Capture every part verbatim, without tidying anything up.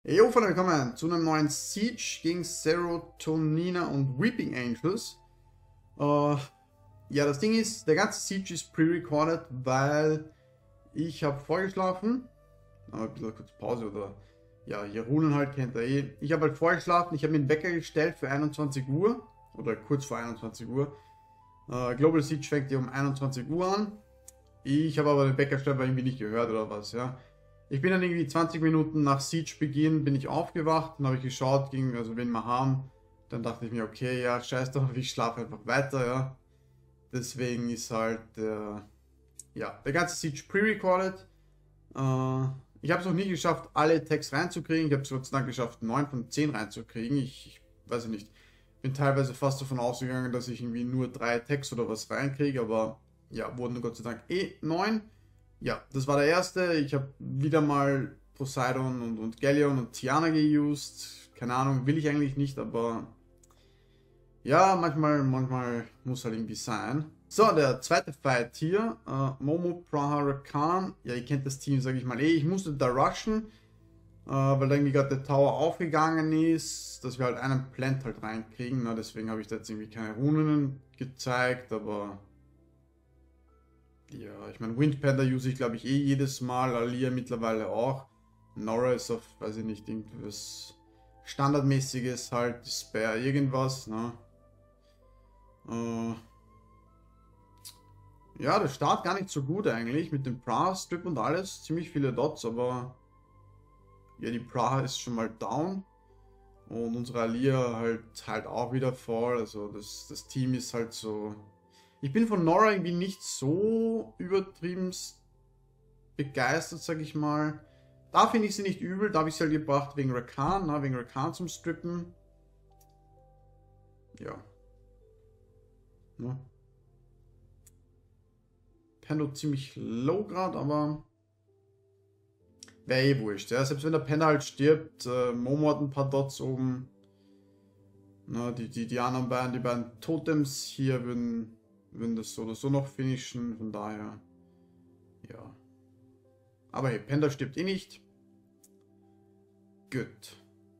Jo, Freunde, willkommen zu einem neuen Siege gegen Serotonina und Weeping Angels. Äh, ja, das Ding ist, der ganze Siege ist pre-recorded, weil ich habe vorgeschlafen. Aber ein bisschen kurz Pause oder... Ja, hier Runen halt kennt ihr eh. Ich habe halt vorgeschlafen, ich habe mir den Wecker gestellt für einundzwanzig Uhr. Oder kurz vor einundzwanzig Uhr. Äh, Global Siege fängt ja um einundzwanzig Uhr an. Ich habe aber den Weckersteller irgendwie nicht gehört oder was, ja. Ich bin dann irgendwie zwanzig Minuten nach Siege-Beginn bin ich aufgewacht, dann habe ich geschaut, ging, also wen wir haben. Dann dachte ich mir, okay, ja, scheiß drauf, ich schlafe einfach weiter, ja. Deswegen ist halt, äh, ja, der ganze Siege pre-recorded. Äh, ich habe es noch nie geschafft, alle Tags reinzukriegen. Ich habe es Gott sei Dank geschafft, neun von zehn reinzukriegen. Ich, ich weiß ja nicht, bin teilweise fast davon ausgegangen, dass ich irgendwie nur drei Tags oder was reinkriege, aber ja, wurden Gott sei Dank eh neun. Ja, das war der erste. Ich habe wieder mal Poseidon und, und Galleon und Tiana geused. Keine Ahnung, will ich eigentlich nicht, aber ja, manchmal, manchmal muss halt irgendwie sein. So, der zweite Fight hier. Äh, Momo Praharakan. Ja, ihr kennt das Team, sage ich mal eh. Ich musste da rushen, äh, weil da irgendwie gerade der Tower aufgegangen ist, dass wir halt einen Plant halt reinkriegen. Na, deswegen habe ich da jetzt irgendwie keine Runen gezeigt, aber... Ja, ich meine, Windpanda use ich glaube ich eh jedes Mal, Alia mittlerweile auch. Nora ist auf, weiß ich nicht, irgendwas Standardmäßiges halt, Spare irgendwas, ne? Äh, ja, der Start gar nicht so gut eigentlich, mit dem Praha-Strip und alles, ziemlich viele Dots, aber ja, die Praha ist schon mal down. Und unsere Alia halt halt auch wieder voll, also das, das Team ist halt so... Ich bin von Nora irgendwie nicht so übertrieben begeistert, sag ich mal. Da finde ich sie nicht übel, da habe ich sie halt gebracht wegen Rakan, na, wegen Rakan zum Strippen. Ja. Ne? Pando ziemlich low gerade, aber wäre eh wurscht. Ja? Selbst wenn der Panda halt stirbt, äh, Momo hat ein paar Dots oben. Na, die, die, die anderen beiden, die beiden Totems hier würden... wenn das so oder so noch finishen, von daher, ja. Aber hey, Panda stirbt eh nicht. Gut.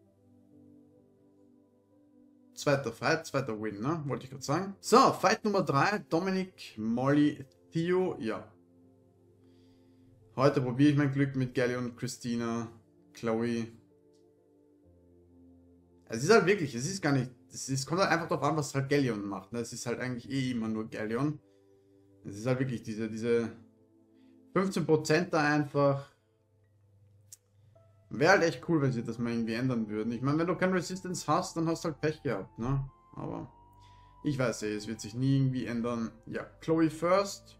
Zweiter Fight, zweiter Win, ne? Wollte ich gerade sagen. So, Fight Nummer drei, Dominik, Molly, Theo, ja. Heute probiere ich mein Glück mit Galleon, Christina, Chloe. Es ist halt wirklich, es ist gar nicht, es ist, kommt halt einfach darauf an, was halt Galleon macht. Ne? Es ist halt eigentlich eh immer nur Galleon. Es ist halt wirklich diese, diese fünfzehn Prozent da einfach. Wäre halt echt cool, wenn sie das mal irgendwie ändern würden. Ich meine, wenn du kein Resistance hast, dann hast du halt Pech gehabt, ne? Aber ich weiß eh, es wird sich nie irgendwie ändern. Ja, Chloe first.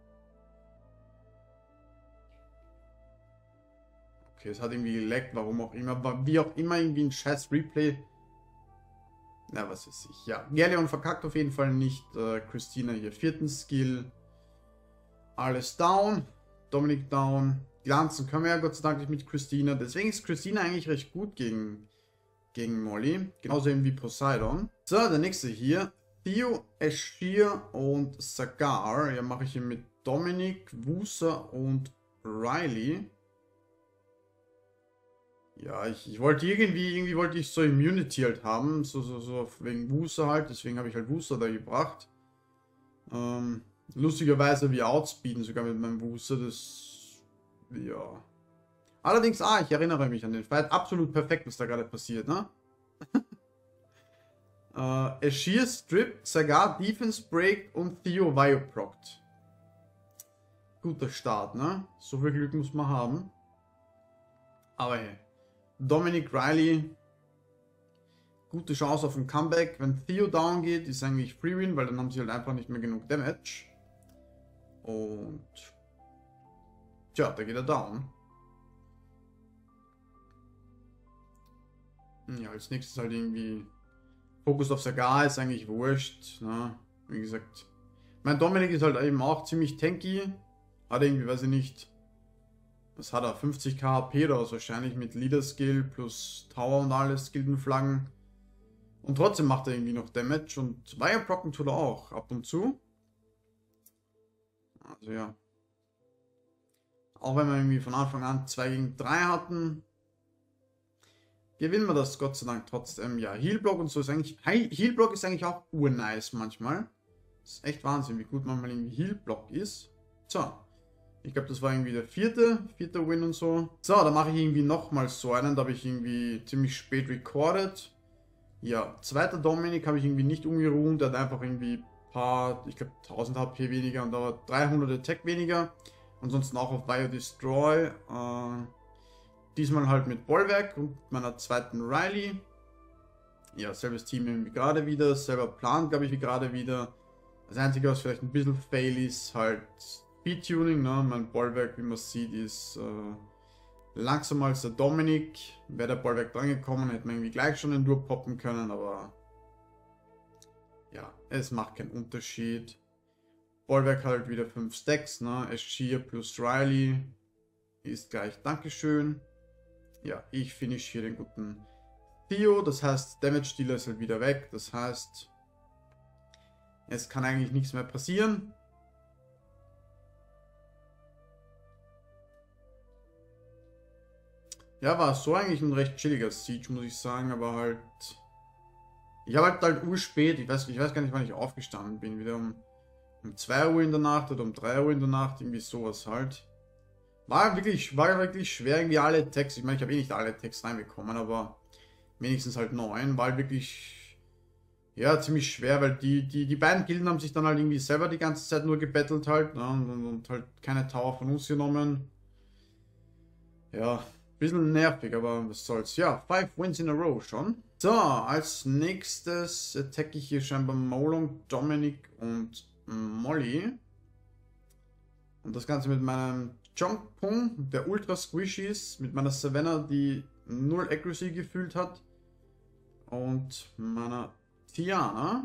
Okay, es hat irgendwie geleckt, warum auch immer. War wie auch immer irgendwie ein scheiß Replay. Na, was weiß ich. Ja, Galleon verkackt auf jeden Fall nicht. Äh, Christina hier vierten Skill. Alles down. Dominik down. Glanzen können wir ja Gott sei Dank nicht mit Christina. Deswegen ist Christina eigentlich recht gut gegen, gegen Molly. Genauso eben wie Poseidon. So, der nächste hier. Theo, Ashir und Sagar. Ja, mache ich hier mit Dominik, Wusa und Riley. Ja, ich, ich wollte irgendwie, irgendwie wollte ich so Immunity halt haben, so, so, so wegen Wusa halt, deswegen habe ich halt Wusa da gebracht. Ähm, lustigerweise wir outspeeden sogar mit meinem Wusa, das, ja. Allerdings, ah, ich erinnere mich an den Fight, absolut perfekt, was da gerade passiert, ne? äh, Ashir stripped, Sagar Defense breakt und Theo Vioproct. Guter Start, ne? So viel Glück muss man haben. Aber hey. Dominik, Riley, gute Chance auf ein Comeback. Wenn Theo down geht, ist eigentlich Free Win, weil dann haben sie halt einfach nicht mehr genug Damage. Und tja, da geht er down. Ja, als nächstes halt irgendwie Fokus auf Sagar ist eigentlich wurscht. Ne? Wie gesagt, mein Dominik ist halt eben auch ziemlich tanky. Hat irgendwie, weiß ich nicht, was hat er? fünfzig K H P oder was wahrscheinlich mit Leader Skill plus Tower und alles, Gildenflaggen. Und trotzdem macht er irgendwie noch Damage und Wireprocken tut er auch ab und zu. Also ja. Auch wenn wir irgendwie von Anfang an zwei gegen drei hatten, gewinnen wir das Gott sei Dank trotzdem. Ja, Healblock und so ist eigentlich... Healblock ist eigentlich auch urnice manchmal. Das ist echt Wahnsinn, wie gut man mal irgendwie Healblock ist. So. Ich glaube, das war irgendwie der vierte, vierte Win und so. So, da mache ich irgendwie nochmal so einen. Da habe ich irgendwie ziemlich spät recorded. Ja, zweiter Dominik habe ich irgendwie nicht umgeruht. Der hat einfach irgendwie ein paar, ich glaube tausend H P weniger und aber dreihundert Attack weniger. Ansonsten auch auf Bio Destroy. Äh, diesmal halt mit Bollwerk und meiner zweiten Riley. Ja, selbes Team irgendwie gerade wieder. Selber Plan, glaube ich, wie gerade wieder. Das Einzige, was vielleicht ein bisschen fail ist, halt Speed-Tuning. Ne? Mein Bollwerk, wie man sieht, ist äh, langsamer als der Dominik. Wäre der Bollwerk dran gekommen, hätte man irgendwie gleich schon den Dur poppen können, aber ja, es macht keinen Unterschied. Bollwerk halt wieder fünf Stacks, ne? Eschir plus Riley ist gleich Dankeschön. Ja, ich finish hier den guten Theo, das heißt, Damage Dealer ist halt wieder weg, das heißt, es kann eigentlich nichts mehr passieren. Ja, war so eigentlich ein recht chilliger Siege, muss ich sagen, aber halt... Ich habe halt halt urspät, ich weiß, ich weiß gar nicht, wann ich aufgestanden bin, wieder um, um zwei Uhr in der Nacht oder um drei Uhr in der Nacht, irgendwie sowas halt. War wirklich, war wirklich schwer, irgendwie alle Tags, ich meine, ich habe eh nicht alle Tags reinbekommen, aber wenigstens halt neun, war halt wirklich, ja, ziemlich schwer, weil die, die, die beiden Gilden haben sich dann halt irgendwie selber die ganze Zeit nur gebettelt halt, ne, und, und halt keine Tower von uns genommen. Ja, bisschen nervig, aber was soll's. Ja, five Wins in a row schon. So, als nächstes attacke ich hier scheinbar Molong, Dominik und Molly. Und das Ganze mit meinem Chongpung, der ultra squishy ist, mit meiner Savannah, die null Accuracy gefühlt hat. Und meiner Tiana.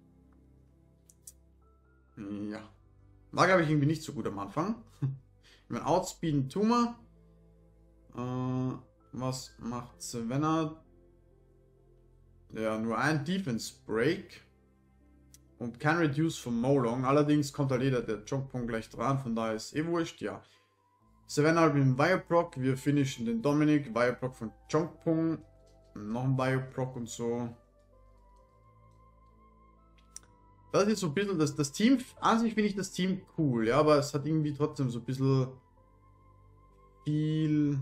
Ja. War, glaube ich, irgendwie nicht so gut am Anfang. Ich meine, Outspeeden tun wir. Äh, was macht Savannah? Ja, nur ein Defense Break. Und kein Reduce von Molong. Allerdings kommt halt jeder der Chongpong gleich dran, von daher ist eh wurscht, ja. Savannah halt mit dem Viaproc. Wir finishen den Dominik. Viaproc von Chongpong. Noch ein Viaproc und so. Das ist so ein bisschen das, das Team. An sich finde ich das Team cool, ja, aber es hat irgendwie trotzdem so ein bisschen viel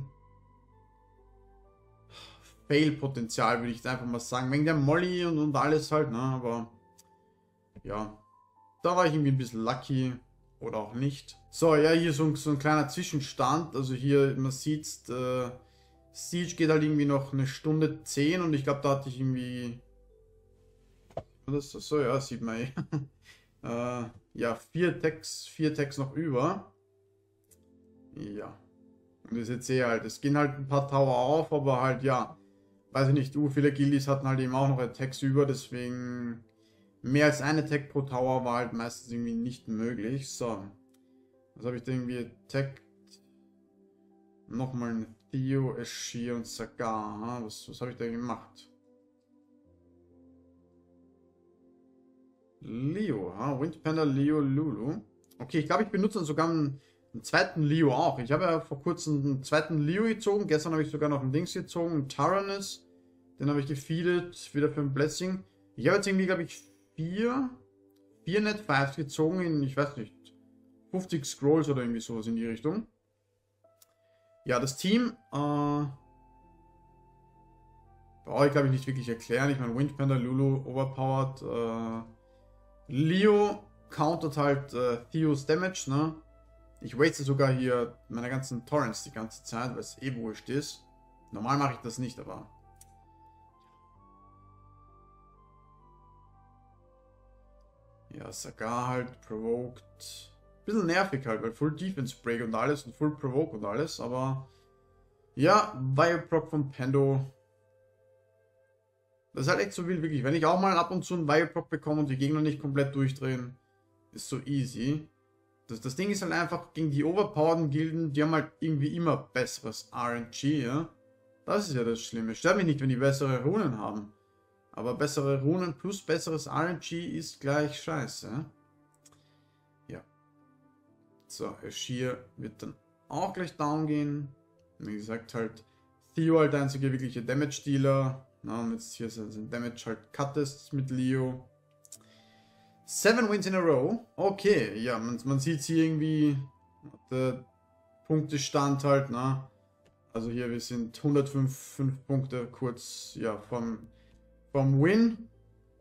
Fail-Potenzial, würde ich jetzt einfach mal sagen. Wegen der Molly und, und alles halt, ne, aber ja, da war ich irgendwie ein bisschen lucky oder auch nicht. So, ja, hier so, so ein kleiner Zwischenstand. Also hier, man sieht, äh, Siege geht halt irgendwie noch eine Stunde zehn und ich glaube, da hatte ich irgendwie... Das ist so, ja, sieht man eh. äh, ja, vier Tags, vier Tags noch über. Ja. Und das jetzt eh halt, es gehen halt ein paar Tower auf, aber halt, ja, weiß ich nicht, uh, viele Guildies hatten halt eben auch noch Attacks über, deswegen mehr als eine Attack pro Tower war halt meistens irgendwie nicht möglich. So. Was habe ich da irgendwie attackt? Nochmal ein Theo, Eschir und Sagar. Was, was habe ich da gemacht? Leo, ha? Windpanda, Leo, Lulu. Okay, ich glaube, ich benutze sogar einen, einen zweiten Leo auch. Ich habe ja vor kurzem einen zweiten Leo gezogen. Gestern habe ich sogar noch einen Dings gezogen, einen Tyrannus. Den habe ich gefeedet, wieder für ein Blessing. Ich habe jetzt irgendwie, glaube ich, vier, vier Net Fives gezogen in, ich weiß nicht, fünfzig Scrolls oder irgendwie sowas in die Richtung. Ja, das Team, äh, brauche ich, glaube ich, nicht wirklich erklären. Ich meine, Windpanda, Lulu, overpowered, äh, Leo countert halt äh, Theos Damage, ne? Ich waste sogar hier meine ganzen Torrents die ganze Zeit, weil es eh wurscht ist. Normal mache ich das nicht, aber... Ja, Sagar halt, provoked. Bisschen nervig halt, weil Full Defense Break und alles und Full Provoke und alles, aber... Ja, Viaproc von Pando. Das ist halt echt so wild, wirklich. Wenn ich auch mal ab und zu einen Viaproc bekomme und die Gegner nicht komplett durchdrehen, ist so easy. Das, das Ding ist halt einfach, gegen die overpowerten Gilden, die haben halt irgendwie immer besseres R N G, ja. Das ist ja das Schlimme. Stört mich nicht, wenn die bessere Runen haben. Aber bessere Runen plus besseres R N G ist gleich scheiße. Ja. So, Eschir wird dann auch gleich down gehen. Wie gesagt, halt, Theo halt der einzige wirkliche Damage-Dealer. Na, und jetzt hier sind Damage halt Cuttest mit Leo. Seven Wins in a row. Okay, ja, man, man sieht hier irgendwie der Punktestand halt, na. Also hier, wir sind hundertfünf fünf Punkte kurz, ja, vom, vom Win.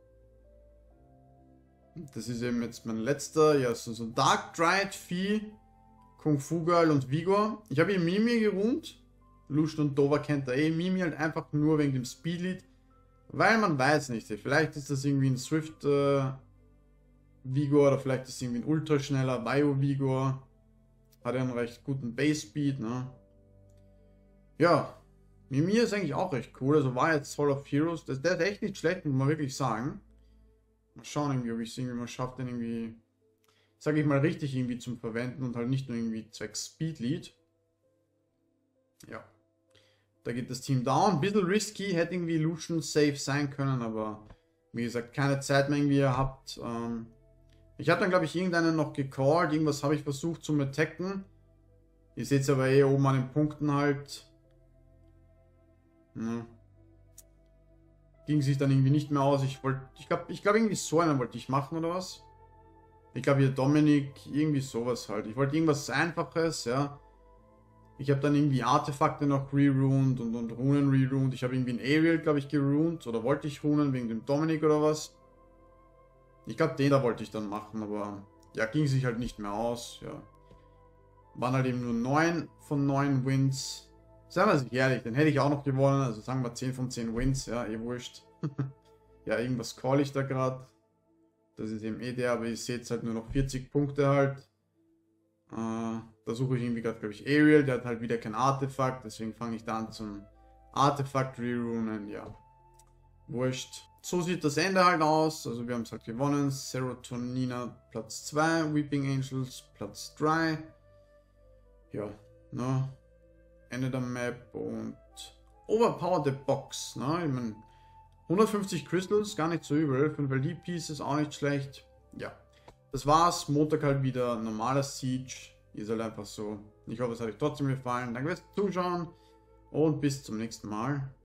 Das ist eben jetzt mein letzter, ja, so, so Dark Dryad, Vieh, Kung Fu Girl und Vigor. Ich habe hier Mimi geruht. Lucian und Dover kennt er eh. Mimi halt einfach nur wegen dem Speedlead. Weil man weiß nicht, vielleicht ist das irgendwie ein Swift äh, Vigor oder vielleicht ist es irgendwie ein ultraschneller Bio Vigor. Hat ja einen recht guten Base Speed, ne? Ja, Mimi ist eigentlich auch recht cool. Also war jetzt Hall of Heroes. Das, der ist echt nicht schlecht, muss man wirklich sagen. Mal schauen, irgendwie, ob ich es irgendwie mal schaffe, den irgendwie, sage ich mal, richtig irgendwie zum Verwenden und halt nicht nur irgendwie zwecks Speedlead. Ja. Da geht das Team down. Ein bisschen risky, hätte irgendwie Lucian safe sein können, aber wie gesagt, keine Zeit mehr irgendwie gehabt. Ähm, ich habe dann, glaube ich, irgendeinen noch gecallt. Irgendwas habe ich versucht zu attacken. Ihr seht es aber eh oben an den Punkten halt. Ja. Ging sich dann irgendwie nicht mehr aus. Ich wollte, ich glaube, ich glaube irgendwie so einen wollte ich machen oder was. Ich glaube hier Dominik, irgendwie sowas halt. Ich wollte irgendwas Einfaches, ja. Ich habe dann irgendwie Artefakte noch reruined und, und Runen reruined. Ich habe irgendwie ein Ariel, glaube ich, geruined. Oder wollte ich runen wegen dem Dominik oder was. Ich glaube, den da wollte ich dann machen, aber ja, ging sich halt nicht mehr aus, ja. Waren halt eben nur neun von neun Wins. Seien wir sich ehrlich, den hätte ich auch noch gewonnen. Also sagen wir zehn von zehn Wins, ja, eh wurscht. Ja, irgendwas call ich da gerade. Das ist eben eh der, aber ihr seht halt nur noch vierzig Punkte halt. Äh, da suche ich irgendwie gerade, glaube ich, Ariel. Der hat halt wieder kein Artefakt, deswegen fange ich dann zum Artefakt rerunen, ja. Wurscht. So sieht das Ende halt aus. Also wir haben es halt gewonnen. Serotonina Platz zwei, Weeping Angels Platz drei. Ja, ne? Ende der Map und Overpowered the Box, ne? Ich meine, hundertfünfzig Crystals, gar nicht so übel. fünf L D-Pieces, auch nicht schlecht. Ja, das war's. Montag halt wieder normaler Siege. Ist halt einfach so. Ich hoffe, es hat euch trotzdem gefallen. Danke fürs Zuschauen und bis zum nächsten Mal.